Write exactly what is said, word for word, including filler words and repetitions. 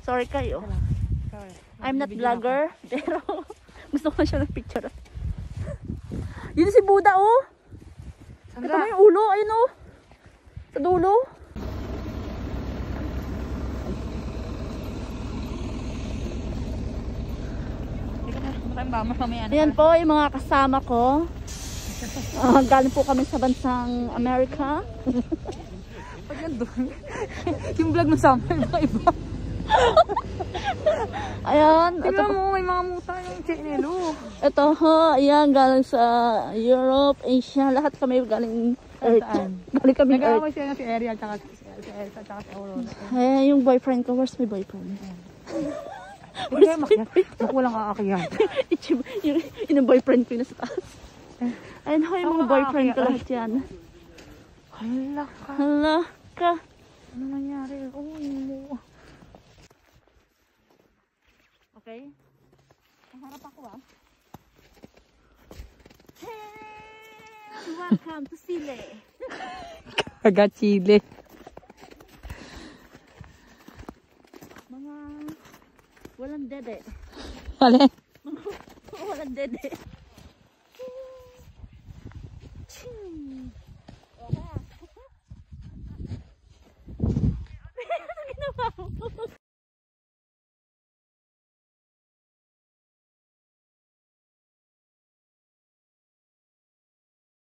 Sorry kayo. I'm not vlogger, pero gusto ko siya ng picture. Yun si Buddha, oh. Kita mo yung ulo, ayun oh. Sa dulo. Ayan po yung mga kasama ko. Uh, galing po kami sa bansang Amerika. Pag nandun, yung vlog mo sa amin, mga iba. Ayan. Tingnan mo, may mga muta yung chinelo. Ito ho, ayan, galing sa Europe, Asia, lahat kami galing Earth. Galing kami Earth. Nag-aaway siya na si Ariel, tsaka si Elsa, tsaka si Aurora. Eh, yung boyfriend ko, where's my boyfriend? Hindi, makyat. Walang aakyat. yung, yung boyfriend ko yung nasa taas. Ayun ho, yung mga boyfriend ko lahat yan. Hala ka. Hala ka. Ano nangyari? Oh, no. Okay. Maharap ako ah. Hey! Welcome to Chile. Kaga Chile. Mga walang dede. Wala. Walang dede.